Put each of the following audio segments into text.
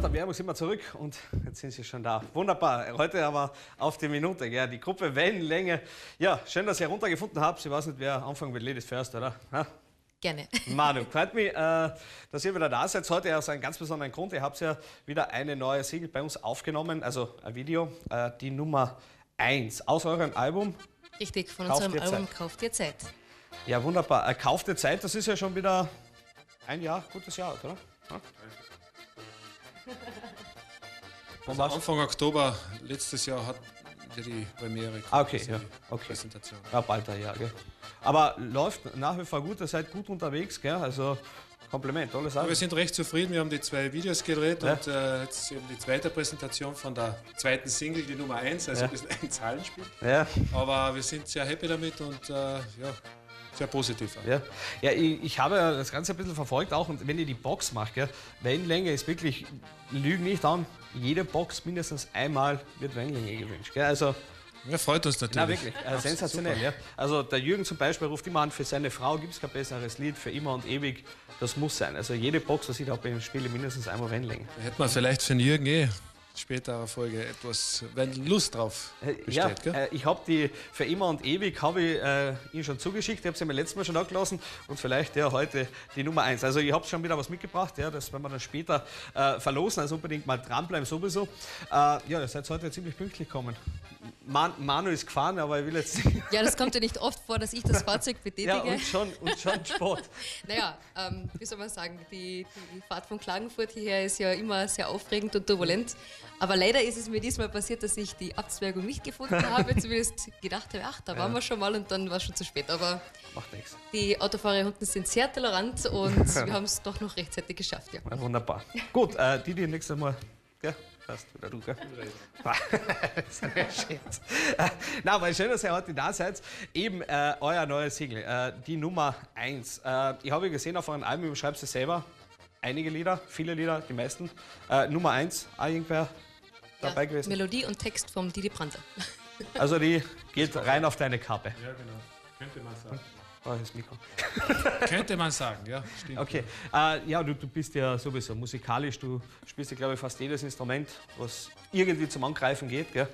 der Werbung sind wir zurück und jetzt sind Sie schon da. Wunderbar, heute aber auf die Minute. Ja, die Gruppe Wellenlänge. Ja, schön, dass ihr heruntergefunden habt. Ich weiß nicht, wer anfangen will. Ladies first, oder? Ha? Gerne. Manu, freut mich, dass ihr wieder da seid. Heute aus einem ganz besonderen Grund. Ihr habt ja wieder eine neue Single bei uns aufgenommen, also ein Video, die Nummer 1 aus eurem Album. Richtig, von unserem Album Kauft ihr Zeit. Ja, wunderbar. Kauft ihr Zeit, das ist ja schon wieder ein Jahr, gutes Jahr, oder? Ja? Also Anfang Oktober letztes Jahr hat die Premiere. Okay, ja. Okay. Präsentation. Ja, bald ein Jahr, gell? Aber läuft nach wie vor gut, ihr seid gut unterwegs, gell? Also Kompliment, alles ja, wir sind recht zufrieden, wir haben die 2 Videos gedreht ja. Und jetzt eben die zweite Präsentation von der zweiten Single, die Nummer 1, also ja. ein bisschen ein Zahlenspiel. Ja. Aber wir sind sehr happy damit und ja, sehr positiv. Ja, ja ich habe das Ganze ein bisschen verfolgt auch und wenn ihr die Box macht, gell, Wellenlänge ist wirklich, lügen nicht an, jede Box mindestens einmal wird Wellenlänge gewünscht. Gell? Also, ja, freut uns natürlich. Na wirklich, sensationell. Ja. Also der Jürgen zum Beispiel ruft immer an, für seine Frau gibt es kein besseres Lied, für immer und ewig, das muss sein. Also jede Box, das ich auch beim Spiele mindestens einmal Wellenlänge. Da hätte man vielleicht für den Jürgen späterer Folge etwas, wenn Lust drauf besteht, ja, gell? Ich habe die für immer und ewig habe ich Ihnen schon zugeschickt. Ich habe sie mir letztes Mal schon angelassen und vielleicht ja heute die Nummer 1. Also ich habe schon wieder was mitgebracht, ja, das werden wir dann später verlosen. Also unbedingt mal dranbleiben sowieso. Ja, ihr seid heute ziemlich pünktlich gekommen. Manu ist gefahren, aber ich will jetzt nicht. Ja, das kommt ja nicht oft vor, dass ich das Fahrzeug betätige. Ja, und schon Sport. Naja, wie soll man sagen, die Fahrt von Klagenfurt hierher ist ja immer sehr aufregend und turbulent. Aber leider ist es mir diesmal passiert, dass ich die Abzweigung nicht gefunden habe. Zumindest gedacht habe, ach, da waren wir schon mal und dann war es schon zu spät. Aber macht nichts. Die Autofahrer unten sind sehr tolerant und wir haben es doch noch rechtzeitig geschafft. Ja. Ja, wunderbar. Gut, die nächstes Mal. Gell? Fast, oder du, gell? Das ist ein Scherz. Na, aber schön, dass ihr heute da seid. Eben euer neues Single, die Nummer 1. Ich habe gesehen auf eurem Album, ihr schreibt es selber. Einige Lieder, viele Lieder, die meisten. Nummer 1, auch irgendwer dabei gewesen? Melodie und Text vom Didi Brandl. Also die geht rein auf deine Kappe. Ja, genau. Könnte man sagen. Oh, das Mikro. Könnte man sagen, ja, stimmt. Okay, ja, du bist ja sowieso musikalisch, du spielst ja, glaube ich, fast jedes Instrument, was irgendwie zum Angreifen geht, gell?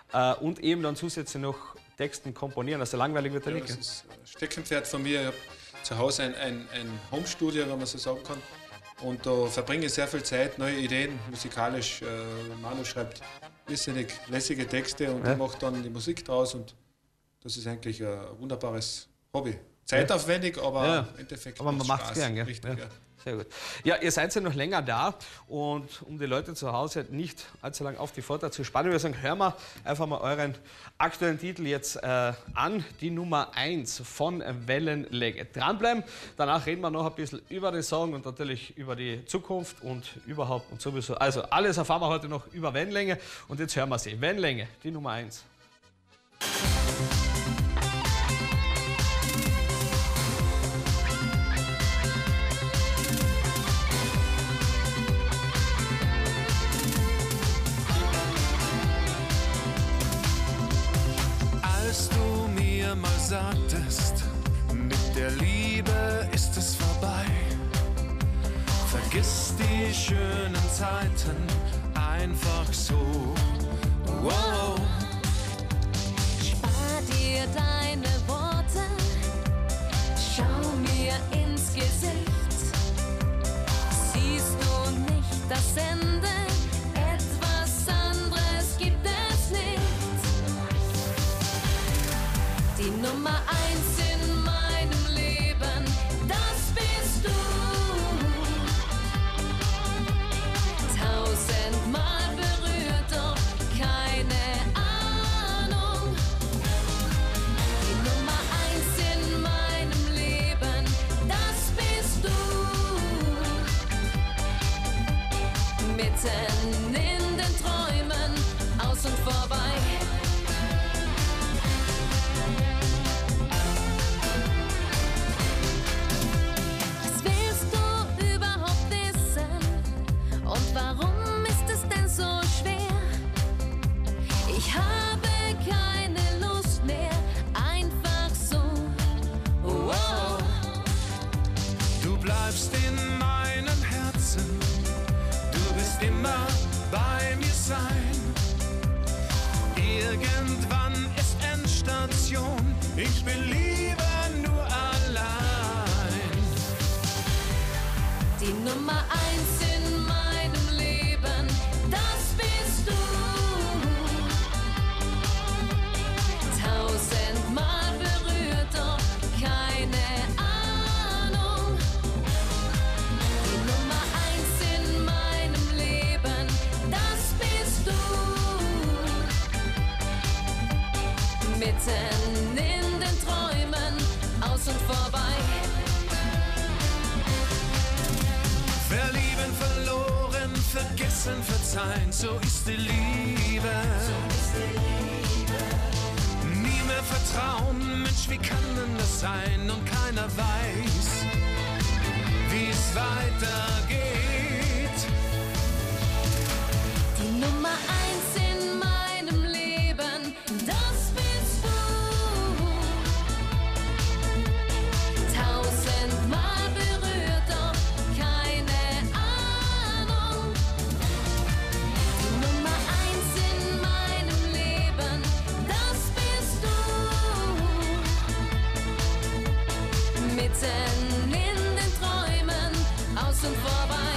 Und eben dann zusätzlich noch Texten komponieren, also langweilig wird er ja, nicht. Das ist ein Steckenpferd von mir. Ich habe zu Hause ein Homestudio, wenn man so sagen kann. Und da verbringe ich sehr viel Zeit, neue Ideen, musikalisch. Manu schreibt irrsinnig lässige Texte und ich mache dann die Musik draus und das ist eigentlich ein wunderbares Hobby. Zeitaufwendig, aber im Endeffekt aber man macht es gern, gell? Richtig, ja. Sehr gut. Ja, ihr seid ja noch länger da und um die Leute zu Hause nicht allzu lange auf die Folter zu spannen, wir sagen, hören wir einfach mal euren aktuellen Titel jetzt an, die Nummer 1 von Wellenlänge. Dranbleiben, danach reden wir noch ein bisschen über den Song und natürlich über die Zukunft und überhaupt und sowieso. Also alles erfahren wir heute noch über Wellenlänge und jetzt hören wir sie. Wellenlänge, die Nummer 1. Als du mir mal sagtest, mit der Liebe ist es vorbei, vergiss die schönen Zeiten einfach so. Wow. Spar dir deine Worte, schau mir ins Gesicht, siehst du nicht das Ende? Etwas anderes gibt es nicht. Die Nummer 1 in meinem Leben, das bist du. 1000-mal berührt, doch keine Ahnung. Die Nummer 1 in meinem Leben, das bist du. Mitten in den Träumen, aus und vorbei. Warum ist es denn so schwer? Ich habe keine Lust mehr, einfach so. Oh. Du bleibst in meinem Herzen, du bist immer Ich bin lieber nur allein. Die Nummer 1 in meinem Leben, das bist du. Tausendmal berührt, doch keine Ahnung. Die Nummer 1 in meinem Leben, das bist du. Mitten in den Träumen, aus und vorbei. Verlieben, verloren, vergessen, verzeihen, so ist die Liebe. Nie mehr vertrauen, Mensch, wie kann denn das sein? Und keiner weiß, wie es weitergeht. Die Nummer 1 in meinem Leben, das bist du. Tausendmal berührt, doch keine Ahnung. Die Nummer 1 in meinem Leben, das bist du. Mitten in den Träumen, aus und vorbei.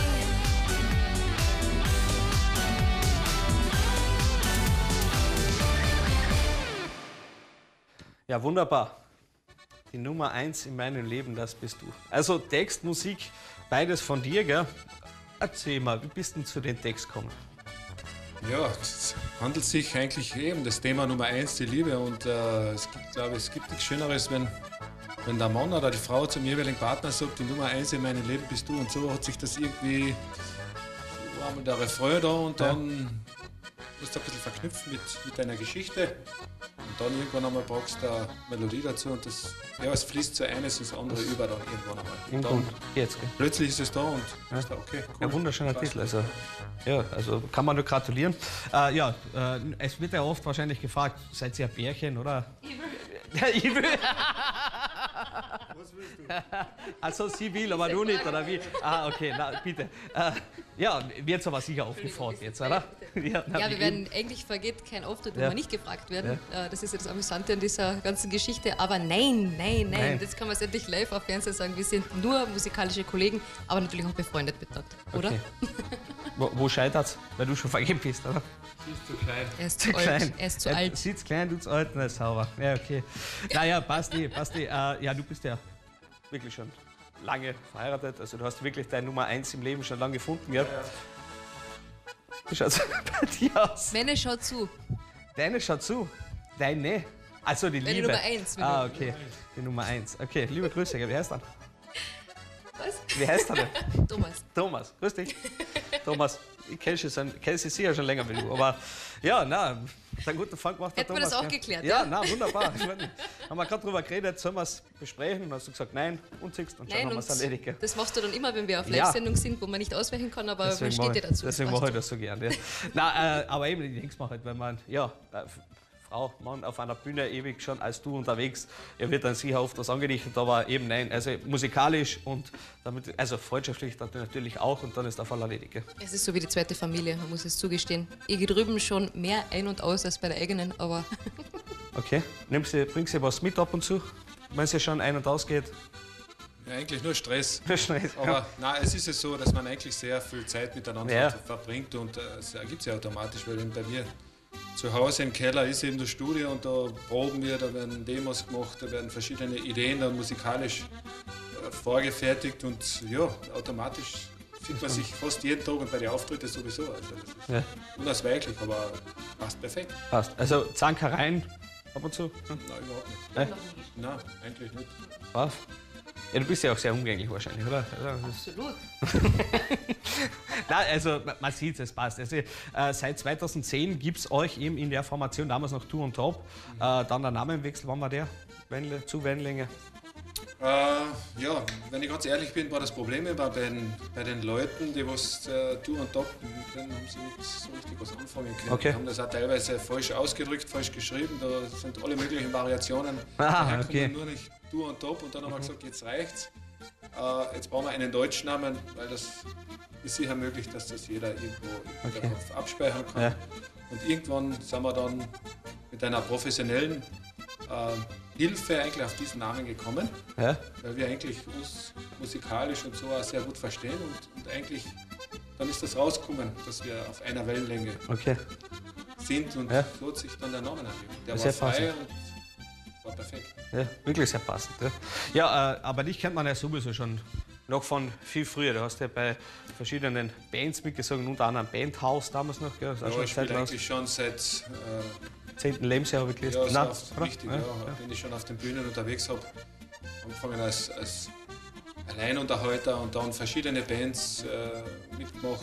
Ja, wunderbar. Die Nummer 1 in meinem Leben, das bist du. Also Text, Musik, beides von dir, gell? Erzähl mal, wie bist du zu dem Text gekommen? Ja, es handelt sich eigentlich eben das Thema Nummer 1, die Liebe. Und es gibt nichts Schöneres, wenn der Mann oder die Frau zum jeweiligen Partner sagt, die Nummer 1 in meinem Leben bist du. Und so hat sich das irgendwie, so war einmal der Refrain da und dann ist ein bisschen verknüpft mit deiner Geschichte. Und dann irgendwann einmal brauchst du eine Melodie dazu und das, ja, es fließt so eines ins andere über dann irgendwann einmal. Und dann Jetzt, gell? plötzlich ist es da und ist da, okay, cool. Ja, wunderschöner Passt. Titel. Also, ja, also kann man nur gratulieren. Es wird ja oft wahrscheinlich gefragt, seid ihr ein Pärchen, oder? Ich will. Was willst du? Also sie will, aber du nicht, oder wie? Ah, okay, na bitte. Ja, wird's aber sicher aufgefragt jetzt, oder? Ja, wir werden, eigentlich vergeht kein Auftritt, wo Ja. wir nicht gefragt werden. Das ist ja das Amüsante an dieser ganzen Geschichte. Aber nein. Jetzt kann man es endlich live auf Fernsehen sagen. Wir sind nur musikalische Kollegen, aber natürlich auch befreundet miteinander, oder? Okay. Wo scheitert's? Weil du schon vergeben bist, oder? Sie ist zu klein. Er ist zu alt. Er ist zu alt. Sitzt klein, tut's alt, na sauber. Ja, okay. Naja, passt eh. Ja, du bist ja wirklich schon lange verheiratet. Also du hast wirklich deine Nummer 1 im Leben schon lange gefunden, gell? Ja. Wie schaut's bei dir aus? Meine schaut zu. Deine schaut zu. Deine? Also die Deine Liebe. Nummer 1. Ah, okay. Die Nummer 1. Okay, liebe Grüße. Wie heißt er? Was? Wie heißt er denn? Thomas. Thomas. Grüß dich. Thomas, ich kenne sie sicher schon länger wie du. Aber ja, na, ist ein guter Fang gemacht. der Hätten wir das Thomas, auch gell? geklärt, Ja, ja? na, wunderbar. Ich meine, haben wir gerade drüber geredet, sollen wir es besprechen? Und hast du gesagt, nein, unziehst und schon Nein, haben wir und es erledigt. Gell? das machst du dann immer, wenn wir auf Ja. Live-Sendung sind, wo man nicht ausweichen kann, aber man steht dir dazu. Deswegen Das mache ich passt das so gern. Ja. Na, aber eben, ich denke es mir halt, wenn man, ja, Frau, Mann auf einer Bühne ewig schon als du unterwegs, er wird dann sicher oft was angedichtet, aber eben nein, also musikalisch und damit, also freundschaftlich natürlich auch und dann ist der Fall erledigt. Gell? Es ist so wie die zweite Familie, man muss es zugestehen. Ich gehe drüben schon mehr ein- und aus als bei der eigenen, aber Okay, bringst du was mit ab und zu, wenn es ja schon ein- und ausgeht? Ja, eigentlich nur Stress. Schnell. Aber nein, es ist ja so, dass man eigentlich sehr viel Zeit miteinander Ja. verbringt und es ergibt sich automatisch, weil eben bei mir zu Hause im Keller ist eben das Studio und da proben wir, da werden Demos gemacht, da werden verschiedene Ideen dann musikalisch vorgefertigt und ja, automatisch sieht man sich fast jeden Tag und bei den Auftritten sowieso. Also das ist Ja. unausweichlich, aber passt perfekt. Passt. Also Zankereien ab und zu? Nein, überhaupt nicht. Nein? Nein, eigentlich nicht. Was? Ja, du bist ja auch sehr umgänglich wahrscheinlich, oder? Also, das ist- absolut. Nein, also man sieht es, passt. Also, seit 2010 gibt es euch eben in der Formation, damals noch Tour und Top, dann der Namenwechsel, wann war der? Zu Wendlinge. Ja, wenn ich ganz ehrlich bin, war das Problem bei den Leuten, die was Tour und Top, mit denen haben sie nicht so richtig was anfangen können. Okay. Die haben das auch teilweise falsch ausgedrückt, falsch geschrieben, da sind alle möglichen Variationen. Ah, Daher okay. kommt nur nicht Tour und Top und dann haben wir gesagt, jetzt reicht's. Jetzt brauchen wir einen deutschen Namen, weil das ist sicher möglich, dass das jeder irgendwo in Okay. der Kopf abspeichern kann. Ja. Und irgendwann sind wir dann mit einer professionellen Hilfe eigentlich auf diesen Namen gekommen, Ja? weil wir eigentlich uns musikalisch und so auch sehr gut verstehen und eigentlich dann ist das rausgekommen, dass wir auf einer Wellenlänge Okay. sind und Ja. so hat sich dann der Name ergeben. Der Sehr war frei passend. und war perfekt. Ja, wirklich sehr passend. Aber dich kennt man ja sowieso schon noch von viel früher. Du hast ja bei verschiedenen Bands mitgesungen, unter anderem Bandhaus damals noch. Gell? Das ist auch Ja, schon ich Zeit spiele lang. eigentlich schon seit 10. Lebensjahr habe ich gelesen. ja, so Nein, auf, oder? richtig, ja, wenn ich schon auf den Bühnen unterwegs habe. Angefangen als Alleinunterhalter und dann verschiedene Bands mitgemacht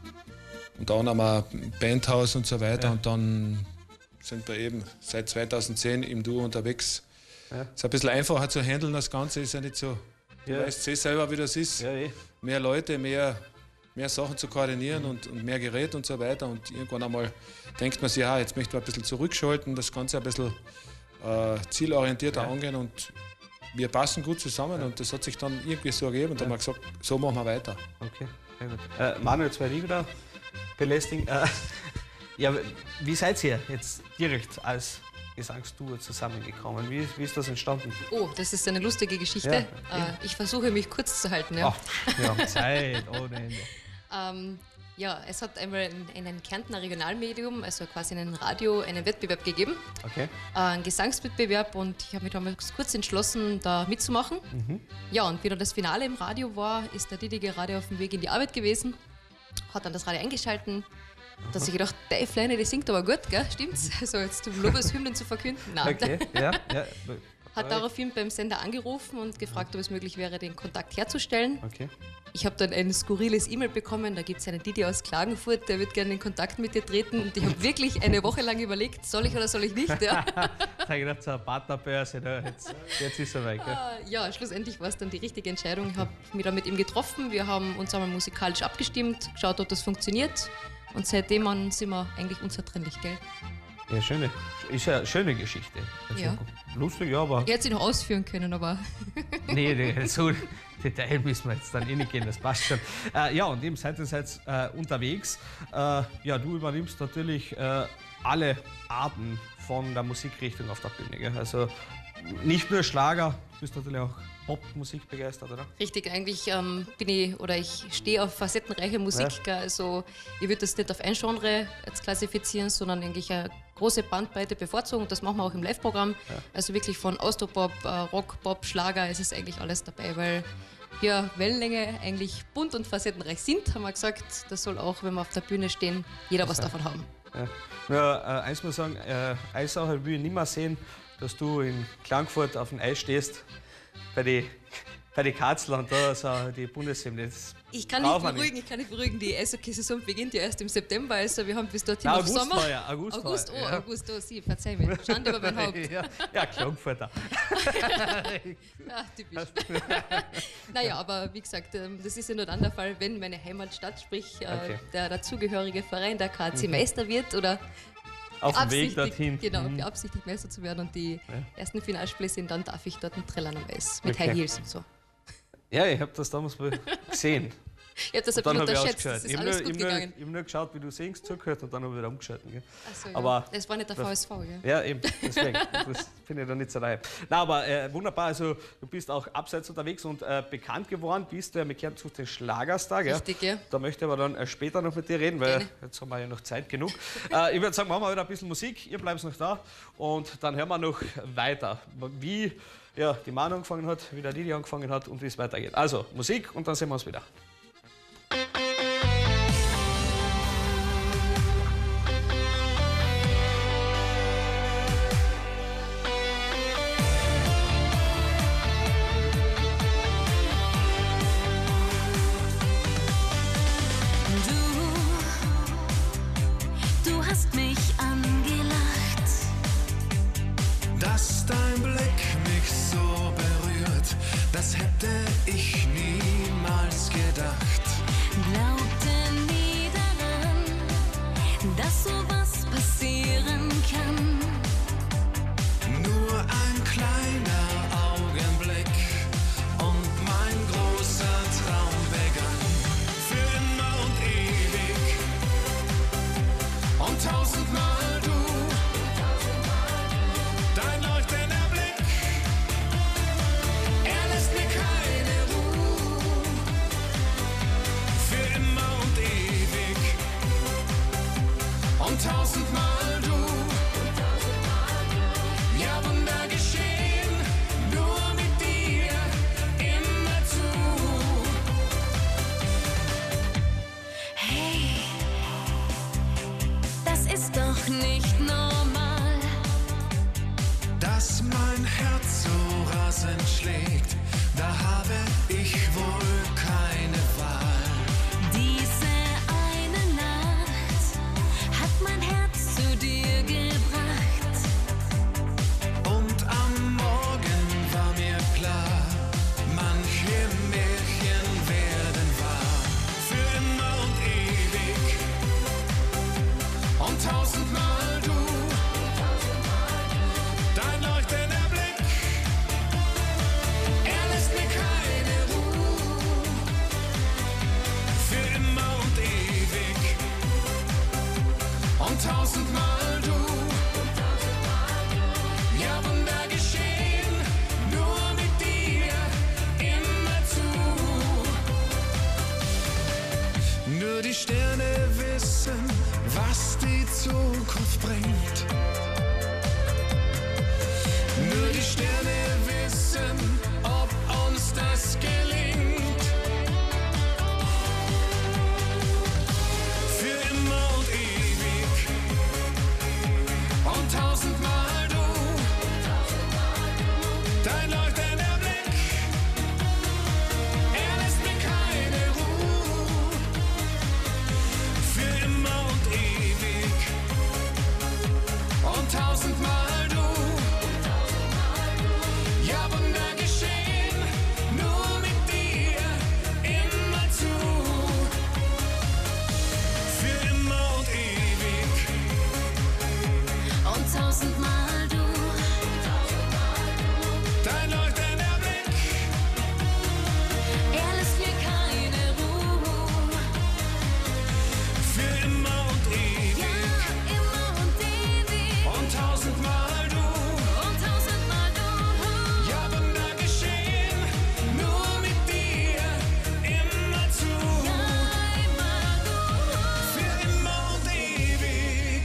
und dann haben wir Bandhaus und so weiter Ja. und dann sind wir eben seit 2010 im Duo unterwegs. Ja. Ist ein bisschen einfacher zu handeln, das Ganze ist ja nicht so. Du Ja. weißt selber, wie das ist. Ja, Mehr Leute, mehr Sachen zu koordinieren und mehr Gerät und so weiter. Und irgendwann einmal denkt man sich, ja, jetzt möchte man ein bisschen zurückschalten, das Ganze ein bisschen zielorientierter angehen und wir passen gut zusammen und das hat sich dann irgendwie so ergeben und dann haben wir gesagt, so machen wir weiter. Okay, sehr gut. Manuel, jetzt werde ich wieder belästigen. Ja, wie seid ihr jetzt direkt als Gesangsduo zusammengekommen? Wie ist das entstanden? Oh, das ist eine lustige Geschichte. Ja. Ich versuche mich kurz zu halten. Ja. Ach, wir haben Zeit ohne Ende. Ja, es hat einmal in einem Kärntner Regionalmedium, also quasi in einem Radio, einen Wettbewerb gegeben, Okay. einen Gesangswettbewerb und ich habe mich damals kurz entschlossen, da mitzumachen. Ja, und wie dann das Finale im Radio war, ist der Didi gerade auf dem Weg in die Arbeit gewesen, hat dann das Radio eingeschalten. Da hat sich gedacht, der Fleine, die singt aber gut, gell? Stimmt's? Also jetzt Lobeshymnen zu verkünden. Nein. Okay, ja. Hat daraufhin beim Sender angerufen und gefragt, ob es möglich wäre, den Kontakt herzustellen. Okay. Ich habe dann ein skurriles E-Mail bekommen, da gibt es einen Didi aus Klagenfurt, der wird gerne in Kontakt mit dir treten. Und ich habe wirklich eine Woche lang überlegt, soll ich oder soll ich nicht? Ja, Da habe ich gedacht, so eine Partnerbörse, da, jetzt ist er weg. Gell? ja, schlussendlich war es dann die richtige Entscheidung. Ich habe mich dann mit ihm getroffen, wir haben uns einmal musikalisch abgestimmt, geschaut, ob das funktioniert. Und seitdem an sind wir eigentlich unzertrennlich, gell? Ja, ist ja eine schöne Geschichte. Also, Ja. Lustig, ja, aber Ich hätte sie noch ausführen können, aber nee, so Detail müssen wir jetzt dann eh nicht gehen, das passt schon. Ja, und eben seid ihr jetzt unterwegs. Ja, du übernimmst natürlich alle Arten von der Musikrichtung auf der Bühne. Gell? Also nicht nur Schlager, du bist natürlich auch Popmusik begeistert, oder? richtig, eigentlich ich stehe auf facettenreiche Musik. Ja. Gell? Also ich würde das nicht auf ein Genre jetzt klassifizieren, sondern eigentlich eine große Bandbreite bevorzugen. Und das machen wir auch im Live-Programm. Also wirklich von Austropop, Rock, Pop, Schlager, es ist eigentlich alles dabei, weil wir Wellenlänge eigentlich bunt und facettenreich sind, haben wir gesagt. Das soll auch, wenn wir auf der Bühne stehen, jeder was davon haben. Ja. Nur eins muss ich sagen, Eisacher will ich nicht mehr sehen, dass du in Klagenfurt auf dem Eis stehst bei die Katzel und da so die Bundeshymne. Das Ich kann braucht nicht man beruhigen, die Eishockey-Saison beginnt ja erst im September, also wir haben bis dorthin Nein, noch August Sommer. war ja, August war ja. August, Sie, verzeih mir, Schande über mein Haupt. Ja, Klagenfurter. Ja, typisch. Naja, aber wie gesagt, das ist ja nur dann der Fall, wenn meine Heimatstadt, sprich Okay. der dazugehörige Verein, der KC Meister wird oder Auf dem Weg beabsichtigt, dorthin. genau, beabsichtigt Meister zu werden und die ersten Finalspiele sind, dann darf ich dort trällern am Eis mit Okay. High Heels und so. Ja, ich habe das damals mal gesehen. Ich habe das ein Dann bisschen habe ich unterschätzt, ausgeschaltet. das ist Ich alles habe gut nur, gegangen. ich hab nur geschaut, wie du singst, zugehört und dann habe ich wieder umgeschaltet. Gell? Ach so, ja. Aber Das war nicht der VSV, ja. Ja, eben, deswegen. Das finde ich dann nicht so rein. Na, aber wunderbar, also du bist auch abseits unterwegs und bekannt geworden bist du ja mit Kärnten den Schlagerstar. Gell? Richtig, ja. Da möchte ich aber dann später noch mit dir reden, weil Gerne. jetzt haben wir ja noch Zeit genug. Ich würde sagen, machen wir wieder ein bisschen Musik, ihr bleibt noch da und dann hören wir noch weiter, wie ja, die Manu angefangen hat, wie der Didi angefangen hat und wie es weitergeht. Also Musik und dann sehen wir uns wieder. Du hast mich angelacht. Dass dein Blick mich so berührt, das hätte ich niemals gedacht. Herzen schlägt, da habe ich wohl keine Wahl. Diese eine Nacht hat mein Herz zu dir gebracht. Und am Morgen war mir klar, manche Märchen werden wahr. Für immer und ewig und tausendmal du. Dein leuchtender Blick, er lässt mir keine Ruhe. Für immer und ewig und tausendmal du. Ja, Wunder geschehen, nur mit dir, immerzu. Nur die Sterne wissen, was die Zukunft bringt. Nur die Sterne wissen, ob uns das gelingt. Für immer und ewig und tausendmal du. Dein leuchtender Blick, er lässt mir keine Ruhe. Für immer und ewig und tausendmal du. Ja, Wunder geschehen, nur mit dir, immerzu. Für immer und ewig Und tausendmal du. dein leuchtender Blick, Er lässt mir keine Ruhe. für immer und ewig Ja, immer und ewig. und tausendmal du. Und tausendmal du. Ja, Wunder geschehen, nur mit dir, immerzu. Ja, immer du. Für immer und ewig.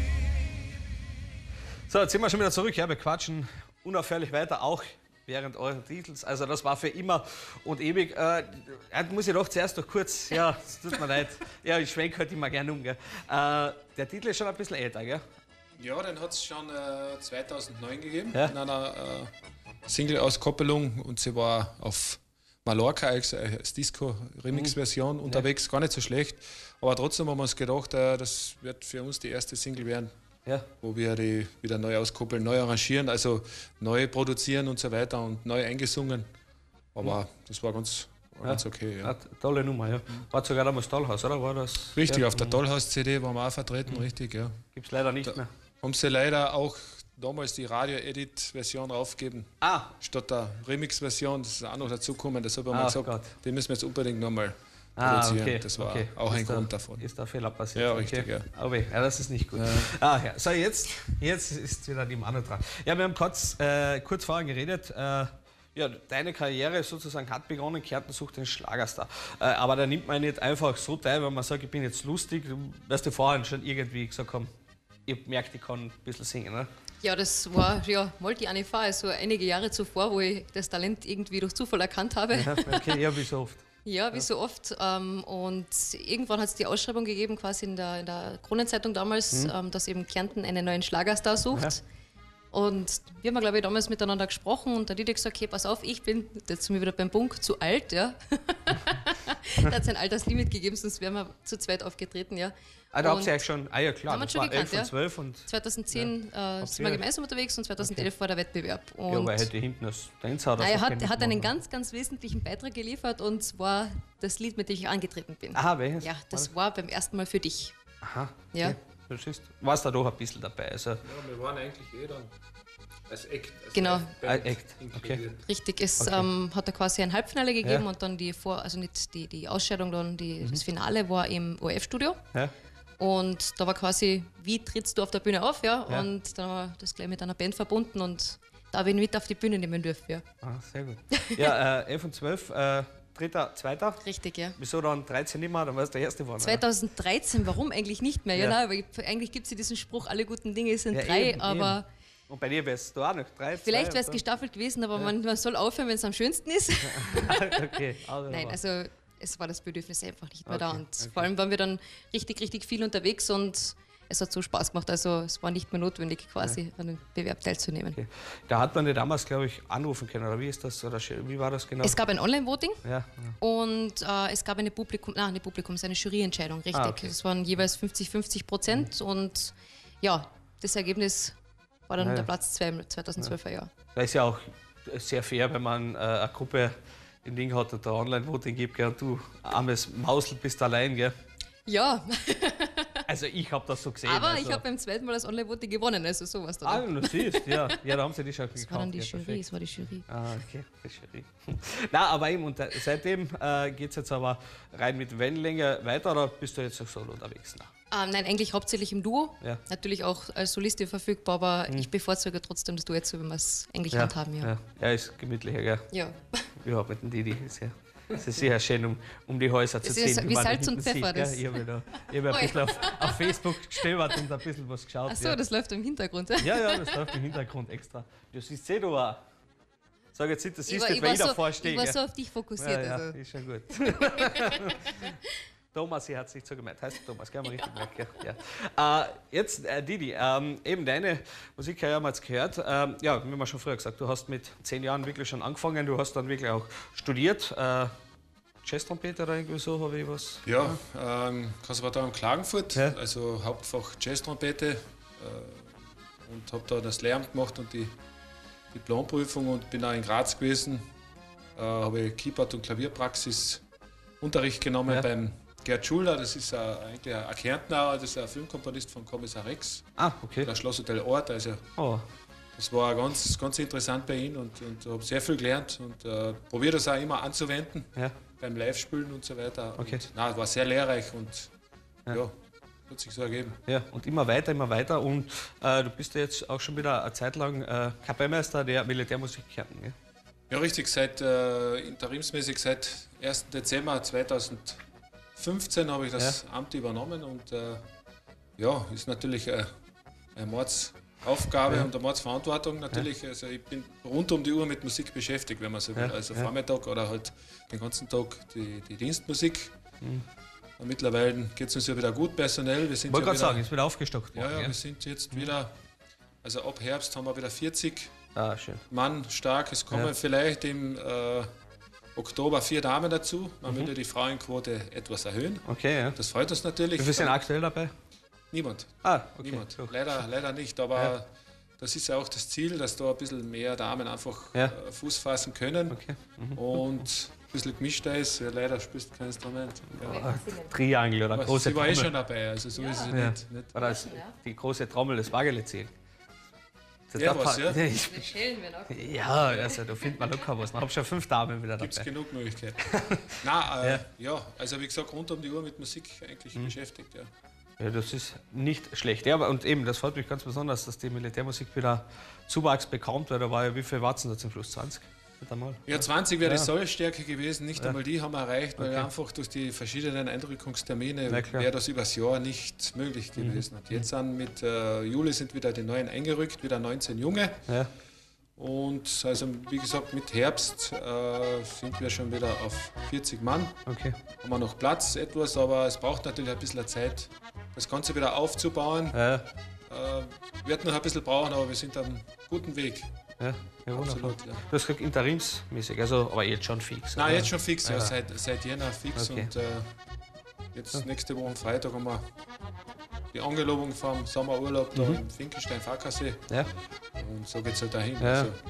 So, jetzt sind wir schon wieder zurück. Ja, wir quatschen unaufhörlich weiter, auch während euren Titels. Also das war für immer und ewig. Muss ich doch zuerst noch kurz, ja, es tut mir leid. Ja, ich schwenke halt immer gerne um. Gell. Der Titel ist schon ein bisschen älter, gell? Ja, den hat es schon 2009 gegeben, Ja. in einer Single-Auskoppelung, und sie war auf Mallorca als Disco-Remix-Version unterwegs, gar nicht so schlecht. Aber trotzdem haben wir uns gedacht, das wird für uns die erste Single werden, Ja. wo wir die wieder neu auskoppeln, neu arrangieren, also neu produzieren und so weiter und neu eingesungen. Aber das war ganz okay. Ja. Eine tolle Nummer, ja. War sogar damals Tollhaus, oder? War das? Richtig, ja, auf der Dollhouse-CD waren wir auch vertreten, richtig, ja. Gibt es leider nicht mehr. Haben sie leider auch damals die Radio-Edit-Version raufgegeben. Ah, Statt der Remix-Version, das ist auch noch dazugekommen, das habe ich Ah, mal gesagt, Gott. die müssen wir jetzt unbedingt nochmal produzieren. okay. Das war okay. auch ein Ist da- Grund davon. Ist da Fehler passiert? Ja, richtig, ja. Aber ja, das ist nicht gut. Ja. So, jetzt ist wieder die Manu dran. Ja, wir haben kurz vorher geredet. Ja, deine Karriere sozusagen hat begonnen, Kärnten sucht den Schlagerstar. Aber da nimmt man nicht einfach so teil, wenn man sagt, ich bin jetzt lustig, dass du vorhin schon irgendwie gesagt haben, ich merke, ich kann ein bisschen singen. Ne? Ja, das war ja Multi Anifa, also einige Jahre zuvor, wo ich das Talent irgendwie durch Zufall erkannt habe. Ja, okay, ja, wie so oft. Ja, wie so oft. Und irgendwann hat es die Ausschreibung gegeben, quasi in der Kronenzeitung damals, dass eben Kärnten einen neuen Schlagerstar sucht. Ja. Und wir haben, glaube ich, damals miteinander gesprochen und der Didi gesagt, okay, pass auf, ich bin, jetzt sind wir wieder beim Punkt, zu alt, ja. Da hat es ein Alterslimit gegeben, sonst wären wir zu zweit aufgetreten, ja. Ah, da habt Und ihr euch schon, ja klar, haben wir das schon war gekannt, 11 und ja. 12 und 2010 sind wir gemeinsam unterwegs und 2011 war der Wettbewerb. Und ja, weil hätte hinten das Tänzer oder er so hat einen mitmachen. ganz, ganz wesentlichen Beitrag geliefert und zwar das Lied, mit dem ich angetreten bin. Aha, welches? Ja, das war beim ersten Mal für dich. Aha, Ja. okay. Das ist, warst da doch ein bisschen dabei. Also, Ja, wir waren eigentlich dann als Act. Genau. Act, okay. Richtig, es Okay. hat er quasi ein Halbfinale gegeben Ja. und dann also nicht die Ausscheidung, dann das Finale war im ORF-Studio. Ja. Und da war quasi, wie trittst du auf der Bühne auf, ja? Ja. Und dann haben wir das gleich mit einer Band verbunden und da habe ich ihn mit auf die Bühne nehmen dürfen, ja. Ah, sehr gut. Ja, 11 und 12, dritter, zweiter. Richtig, ja. Wieso dann 13 nicht mehr? Dann war es der erste geworden. 2013, warum eigentlich nicht mehr? Ja, Ja. nein, aber eigentlich gibt es ja diesen Spruch, alle guten Dinge sind Ja, drei, eben, aber eben. Und bei dir wärst du auch noch 3, vielleicht wäre es 2, gestaffelt gewesen, aber man soll aufhören, wenn es am schönsten ist. Okay, Nein, also es war das Bedürfnis einfach nicht mehr da. Okay, Und okay. vor allem waren wir dann richtig, richtig viel unterwegs und es hat so Spaß gemacht. Also es war nicht mehr notwendig, quasi an dem Bewerb teilzunehmen. Okay. Da hat man dir damals, glaube ich, anrufen können, oder wie ist das? Oder wie war das genau? Es gab ein Online-Voting Ja. und es gab eine eine Juryentscheidung, richtig. Okay. Es waren jeweils 50-50% und ja, das Ergebnis war dann der Platz 2 im 2012er Jahr. Da ist ja auch sehr fair, wenn man eine Gruppe im Ding hat und da Online-Voting gibt, gell, und du, armes Mausel, bist allein, gell? Ja, Also ich habe das so gesehen. aber also. ich habe beim zweiten Mal das Online-Voting gewonnen, also sowas dann. Du siehst, ja. Ja, da haben sie die schon Das war dann die gekauft, Jury, ja, es war die Jury. okay, die Jury. Na, aber eben, und seitdem geht es jetzt aber rein mit Wellenlänge weiter, oder bist du jetzt auch solo unterwegs? Nein, eigentlich hauptsächlich im Duo. Ja. Natürlich auch als Solistin verfügbar, aber ich bevorzuge trotzdem das Duett, so wie wir es eigentlich handhaben. Ja. Ja, ist gemütlicher, gell? Ja. Überhaupt mit dem Didi. Es ist sehr schön, um die Häuser zu Das ziehen. ist wie man Salz da und hinten Pfeffer, sieht, das. gell? Ich habe ein bisschen auf Facebook gestöbert und ein bisschen was geschaut. Achso, ja. das läuft im Hintergrund. Ja, das läuft im Hintergrund extra. Das siehst du auch. Sag jetzt nicht, das siehst du, weil ich davor stehe. Ich war so auf dich fokussiert. Ja, Also. ist schon gut. Thomas, sie hat sich so gemeint. Heißt Thomas, gell? Mal richtig merkt, gell? Ja. Jetzt, Didi, eben deine Musik haben wir jetzt gehört. Ja, wie wir schon früher gesagt, du hast mit 10 Jahren wirklich schon angefangen. Du hast dann wirklich auch studiert. Jazztrompete oder irgendwie so, habe ich was? Ja, Konservatorium in Klagenfurt, Ja. also Hauptfach Jazztrompete und habe da das Lehramt gemacht und die Diplomprüfung und bin auch in Graz gewesen. Habe Keyboard- und Klavierpraxis Unterricht genommen Ja. beim Gerd Schuller, das ist eigentlich ein Kärntner, das ist ein Filmkomponist von Kommissar Rex, Okay. das Schlosshotel Ort. Also Oh, das war ganz, ganz interessant bei ihm und habe sehr viel gelernt und probiere das auch immer anzuwenden ja. beim Live-Spielen und so weiter. Okay. Und, nein, war sehr lehrreich und ja, hat sich so ergeben. Ja, und immer weiter, immer weiter. Und du bist ja jetzt auch schon wieder eine Zeit lang Kapellmeister der Militärmusik Kärnten, gell? Ja, richtig, interimsmäßig seit 1. Dezember 2015 habe ich das Amt übernommen und ja, ist natürlich eine Mordsaufgabe und eine Mordsverantwortung natürlich. Also ich bin rund um die Uhr mit Musik beschäftigt, wenn man so will. Also Vormittag oder halt den ganzen Tag die Dienstmusik. Und mittlerweile geht es uns ja wieder gut personell. Wir sind Ich wollte ja gerade sagen, ist wieder aufgestockt worden. ja, gell? wir sind jetzt wieder, also ab Herbst haben wir wieder 40 Schön. Mann stark. Es kommen vielleicht im Oktober 4 Damen dazu. Man würde die Frauenquote etwas erhöhen. Okay, ja. Das freut uns natürlich. Wie viele sind aktuell dabei? Niemand. Okay. Niemand. Gut. Leider nicht. Aber das ist ja auch das Ziel, dass da ein bisschen mehr Damen einfach Fuß fassen können Okay. und ein bisschen gemischter ist. Ja, leider spielst du kein Instrument. Ja. Triangel oder Aber große sie war Trommel. schon dabei, also so ist es Ja. nicht. Oder die große Trommel, das Wagele zählen. Ja, was, ja? Die Schellen werden auch. Ja, also da findet man locker was. Ich habe schon 5 Damen wieder Gibt es dabei. genug Möglichkeiten. Nein, ja, also wie gesagt, rund um die Uhr mit Musik eigentlich beschäftigt. Ja. Ja, das ist nicht schlecht. Ja, und eben, das freut mich ganz besonders, dass die Militärmusik wieder Zuwachs bekommt, weil da war ja, wie viel Warzen da zum Schluss? 20? Nicht einmal? Ja, 20 wäre die Sollstärke gewesen, nicht einmal die haben wir erreicht, weil Okay. einfach durch die verschiedenen Eindrückungstermine Na klar. wäre das übers Jahr nicht möglich gewesen. Und jetzt sind mit Juli sind wieder die Neuen eingerückt, wieder 19 Junge. Ja. Und also wie gesagt, mit Herbst sind wir schon wieder auf 40 Mann. Okay. Haben wir noch Platz etwas, aber es braucht natürlich ein bisschen Zeit, das Ganze wieder aufzubauen. Ja, Wird noch ein bisschen brauchen, aber wir sind am guten Weg. ja, wunderbar. Absolut, ja. Du hast gesagt interimsmäßig, also, aber jetzt schon fix. Nein, oder? jetzt schon fix, ja, Ja. seit Jänner fix Okay. und jetzt nächste Woche am Freitag haben wir die Angelobung vom Sommerurlaub da im Finkelstein-Fackersee Ja, und so geht es halt dahin. Ja. Also,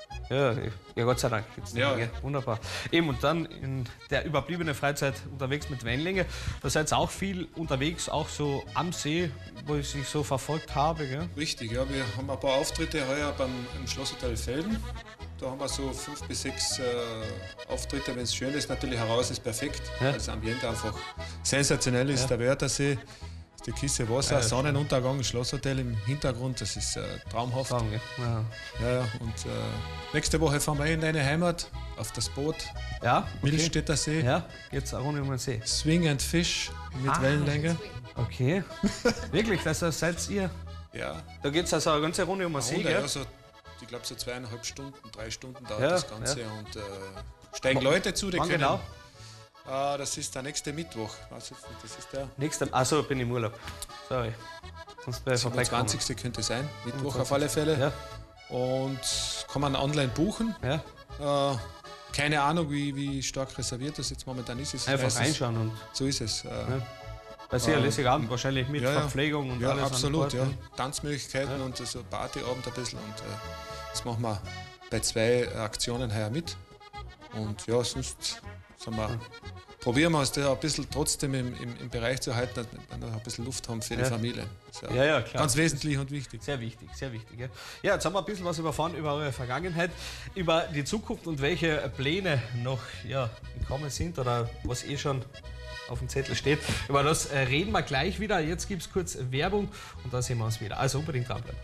ja, Gott sei Dank. Gibt's Ja. Dinge. Wunderbar. Eben, und dann in der überbliebenen Freizeit unterwegs mit Wellenlänge. Da seid ihr auch viel unterwegs, auch so am See, wo ich sich so verfolgt habe. Gell? richtig, ja, wir haben ein paar Auftritte heuer im Schlosshotel Felden. Da haben wir so 5 bis 6 Auftritte, wenn es schön ist. Natürlich heraus ist perfekt, Ja. weil das Ambiente einfach sensationell ist. Der Wörthersee, die Kiste Wasser, Sonnenuntergang, Schlosshotel im Hintergrund, das ist traumhaft. Sagen, gell? Ja. Ja, und nächste Woche fahren wir in deine Heimat auf das Boot, Ja, okay. Millstätter See, Ja, geht's auch rund um den See. Swing and Fish mit Wellenlänge. Okay. Wirklich, also seid ihr. Ja, Da geht's also eine ganze Runde um den See, Runde, gell? ja, so, ich glaube so 2,5 Stunden, 3 Stunden dauert Ja, das Ganze und steigen Leute zu, die Wann können. genau? Das ist der nächste Mittwoch. Was ist, das ist der Achso, bin im Urlaub. Sorry. Sonst wäre 27. könnte sein, Mittwoch 27. auf alle Fälle. Ja. Und kann man online buchen. Ja. Keine Ahnung, wie stark reserviert das jetzt momentan ist. Es Einfach weiß es- reinschauen und So ist es. bei sehr lässig Abend, wahrscheinlich mit Verpflegung und ja, alles. absolut, an ja. Bord. Tanzmöglichkeiten und so Partyabend ein bisschen. Und das machen wir bei 2 Aktionen heuer mit. Und ja, sonst sagen wir, probieren wir es da ein bisschen trotzdem im Bereich zu halten, dass wir noch ein bisschen Luft haben für die Familie. Das ist Ja, klar. ganz wesentlich und wichtig. Sehr wichtig, sehr wichtig. Ja, jetzt haben wir ein bisschen was erfahren über eure Vergangenheit, über die Zukunft und welche Pläne noch im Kommen sind oder was schon auf dem Zettel steht. Über das reden wir gleich wieder. Jetzt gibt es kurz Werbung und dann sehen wir uns wieder. Also unbedingt dranbleiben.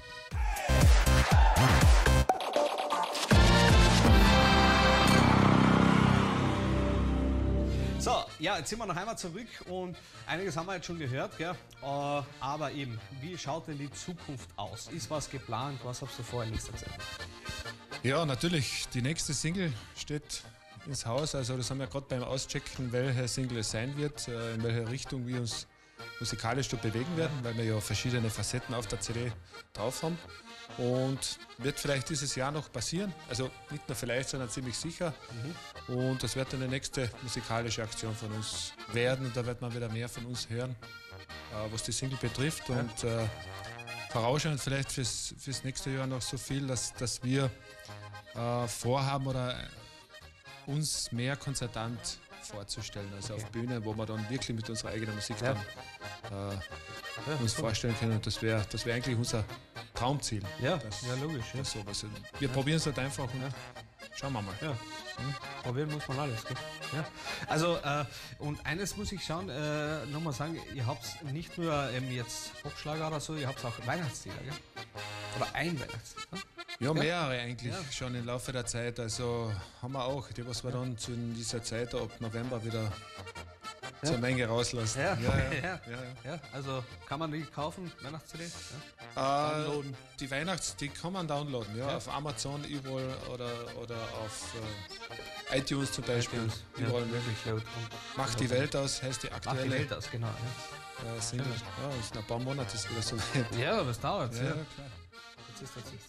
So, ja, jetzt sind wir noch einmal zurück und einiges haben wir jetzt schon gehört, gell? Aber eben, wie schaut denn die Zukunft aus? Ist was geplant? Was hast du vor in nächster Zeit? Ja, natürlich, die nächste Single steht ins Haus. Also das haben wir gerade beim Auschecken, welche Single es sein wird, in welche Richtung wir uns musikalisch dort bewegen werden, weil wir ja verschiedene Facetten auf der CD drauf haben. Und wird vielleicht dieses Jahr noch passieren, also nicht nur vielleicht, sondern ziemlich sicher. Und das wird dann die nächste musikalische Aktion von uns werden und da wird man wieder mehr von uns hören, was die Single betrifft. Und vorausschauend vielleicht fürs nächste Jahr noch so viel, dass wir vorhaben oder uns mehr konzertant vorzustellen, also auf Bühne, wo wir dann wirklich mit unserer eigenen Musik dann uns vorstellen können. Und das wäre eigentlich unser Traumziel. Ja, Das- ja logisch. Ja. das sowas. Wir probieren es halt einfach und schauen wir mal. Ja. Probieren muss man alles. Gell? Ja. Also, und eines muss ich schauen, nochmal sagen, ihr habt nicht nur jetzt Popschlager oder so, ihr habt auch Weihnachtslieder, gell? Oder ein Weihnachtslied, ne? Ja, mehrere eigentlich schon im Laufe der Zeit. Also haben wir auch, die was wir dann zu dieser Zeit ab November wieder zur Menge rauslassen. Ja, also kann man die kaufen, Weihnachts-CD? Ja. Downloaden. Die kann man downloaden, auf Amazon überall oder auf iTunes zum Beispiel. iTunes, Überall ja. möglich. Und Macht die Welt aus, heißt die Macht die aktuelle Welt aus, genau. Single. Ja, ist in ein paar Monaten ist wieder so weit. Ja, aber es dauert. Ja, Ja. klar. Jetzt ist das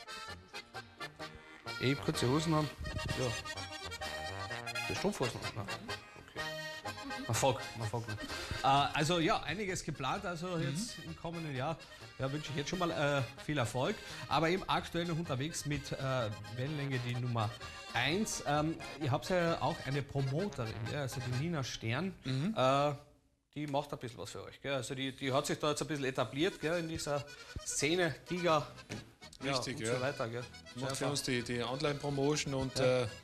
kurze Hosen haben. Ja. Die Strumpfhosen haben. Okay. Man folgt. Also ja, einiges geplant, also jetzt im kommenden Jahr. Ja, wünsche ich jetzt schon mal viel Erfolg. Aber eben aktuell noch unterwegs mit Wellenlänge die Nummer 1. Ihr habt ja auch eine Promoterin, ja, also die Nina Stern. Die macht ein bisschen was für euch. Gell? Also die hat sich da jetzt ein bisschen etabliert, gell, in dieser Szene, Tiger. Richtig, und ja. so weiter. Gell? Macht für uns die Online-Promotion und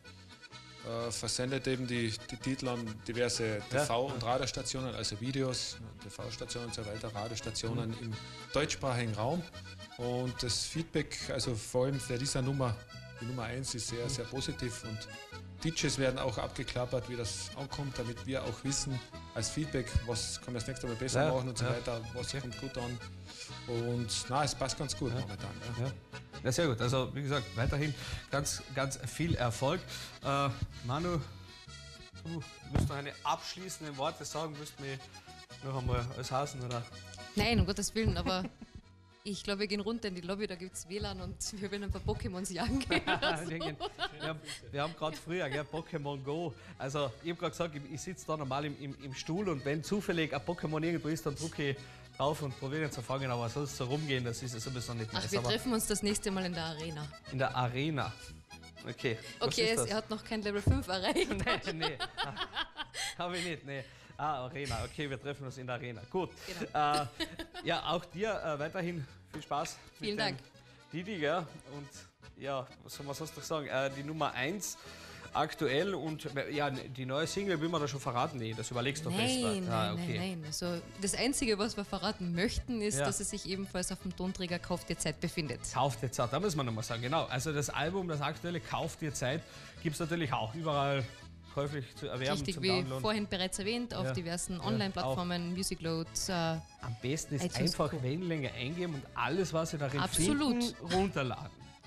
versendet eben die Titel an diverse TV- und Radiostationen, also Videos, TV-Stationen und so weiter, Radiostationen im deutschsprachigen Raum. Und das Feedback, also vor allem für diese Nummer, die Nummer 1, ist sehr, sehr positiv und DJs werden auch abgeklappert, wie das ankommt, damit wir auch wissen, als Feedback, was können wir das nächste Mal besser machen und so weiter, was kommt gut an. Und es passt ganz gut momentan. Ja. Ja, sehr gut. Also wie gesagt, weiterhin ganz, ganz viel Erfolg. Manu, du musst noch eine abschließende Worte sagen, wirst mir noch einmal alles hasen, oder? Nein, um Gottes Willen, aber ich glaube, wir gehen runter in die Lobby, da gibt es WLAN und wir werden ein paar Pokémons jagen gehen. oder so. Wir haben gerade früher, gell, Pokémon Go. Also ich habe gerade gesagt, ich sitze da normal im Stuhl und wenn zufällig ein Pokémon irgendwo ist, dann drücke ich drauf und probiere ihn zu fangen, aber soll es so rumgehen, das ist ja sowieso nicht Ach, nice. wir Aber treffen uns das nächste Mal in der Arena. in der Arena. Okay. Was Okay, ist das? er hat noch kein Level 5 erreicht. Nee. Habe ich nicht, nee. Arena, okay, wir treffen uns in der Arena. Gut. Genau. Ja, auch dir weiterhin viel Spaß. Vielen mit dem Dank. Didi, gell? Und ja, was soll man sonst noch sagen? Die Nummer 1 aktuell und ja, die neue Single will man da schon verraten? Nee, das überlegst du fest. Nein. Also das Einzige, was wir verraten möchten, ist, Ja. dass es sich ebenfalls auf dem Tonträger Kauf dir Zeit befindet. Kauft dir Zeit, da muss man nochmal sagen, genau. Also das Album, das aktuelle Kauft dir Zeit, gibt es natürlich auch überall käuflich zu erwerben, Richtig, zum wie Downloaden. vorhin bereits erwähnt, auf Ja. diversen Online-Plattformen, Musicload. Am besten ist iTunes einfach Co. Wellenlänge eingeben und alles, was ihr darin Absolut. finden, runterladen.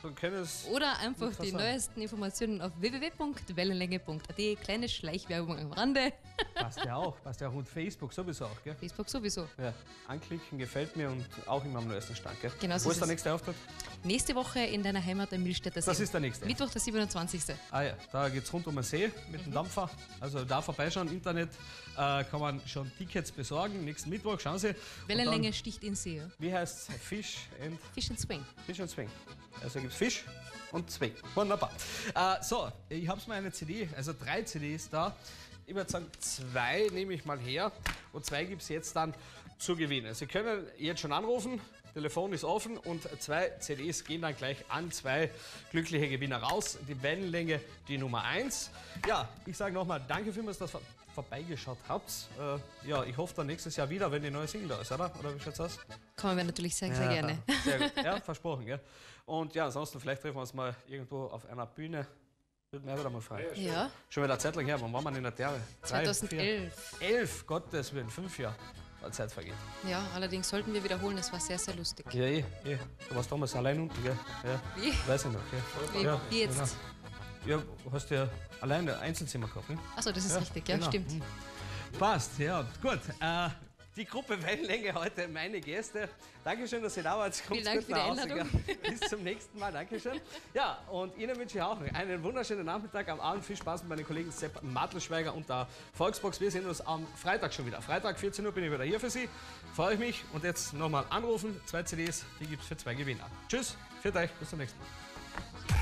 dann können es. Oder einfach Nicht die versagen. neuesten Informationen auf www.wellenlänge.at. Kleine Schleichwerbung am Rande. Passt ja auch. Und Facebook sowieso auch, gell? Facebook sowieso. Ja. Anklicken, gefällt mir und auch immer am neuesten Stand, gell? Genau so Wo ist ist der es. nächste Auftritt? Nächste Woche in deiner Heimat am Milstädter See. Das ist der nächste. Mittwoch, der 27. Ah ja, da geht's rund um den See mit dem Dampfer. Also da vorbeischauen, Internet kann man schon Tickets besorgen. Nächsten Mittwoch, schauen Sie. Und Wellenlänge dann, sticht in See. Ja. wie heißt es? Fish and Fish and Swing. Also gibt's Fisch und Swing. Wunderbar. So, ich habe mir eine CD, also 3 CDs da. Ich würde sagen, 2 nehme ich mal her und 2 gibt es jetzt dann zu gewinnen. Sie können jetzt schon anrufen, Telefon ist offen und 2 CDs gehen dann gleich an 2 glückliche Gewinner raus. Die Wellenlänge, die Nummer 1. Ja, ich sage nochmal, danke vielmals, dass ihr vorbeigeschaut habt. Ja, ich hoffe dann nächstes Jahr wieder, wenn die neue Single da ist, oder? Oder wie schaut's aus? Kommen wir natürlich sehr, sehr gerne. Sehr gut. Ja, versprochen, gell? Und ja, ansonsten vielleicht treffen wir uns mal irgendwo auf einer Bühne. Wird mir wieder mal frei. Ja, Schon wieder eine Zeit lang her, wann waren wir in der Terre? 2011. 11, Gottes Willen, 5 Jahre. Weil Zeit vergeht. Ja, allerdings sollten wir wiederholen, es war sehr, sehr lustig. Ja, Du warst damals allein unten, gell? Ja, Wie? weiß ich noch, gell? Wie, Ja, wie jetzt? Genau. Ja, hast ja allein ein Einzelzimmer gehabt, ne? Achso, das ist richtig, ja, genau. stimmt. Passt, ja, gut. Die Gruppe Wellenlänge heute meine Gäste. Dankeschön, dass ihr da wart. Kommt Vielen Dank gut für die nach Hause, Einladung. gell? Bis zum nächsten Mal. Dankeschön. Ja, und Ihnen wünsche ich auch noch einen wunderschönen Nachmittag. Am Abend viel Spaß mit meinen Kollegen Sepp Mattelschweiger und der Volksbox. Wir sehen uns am Freitag schon wieder. Freitag 14 Uhr bin ich wieder hier für Sie. Freue ich mich. Und jetzt nochmal anrufen. 2 CDs, die gibt es für 2 Gewinner. Tschüss, für euch, bis zum nächsten Mal.